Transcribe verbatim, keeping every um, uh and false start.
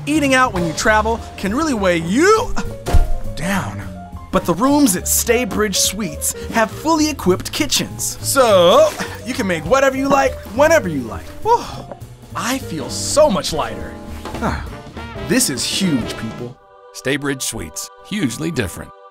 eating out when you travel can really weigh you down. But the rooms at Staybridge Suites have fully equipped kitchens. So, you can make whatever you like, whenever you like. Whew, I feel so much lighter. This is huge, people. Staybridge Suites, hugely different.